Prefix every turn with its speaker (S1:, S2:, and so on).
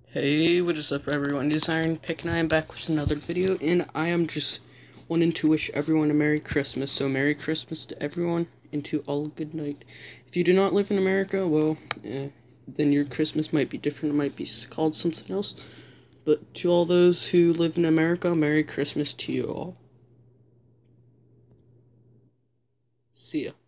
S1: Hey, what is up everyone? It is Iron Pick and I am back with another video, and I am just wanting to wish everyone a Merry Christmas. So Merry Christmas to everyone, and to all a good night. If you do not live in America, well, then your Christmas might be different, it might be called something else. But to all those who live in America, Merry Christmas to you all. See ya.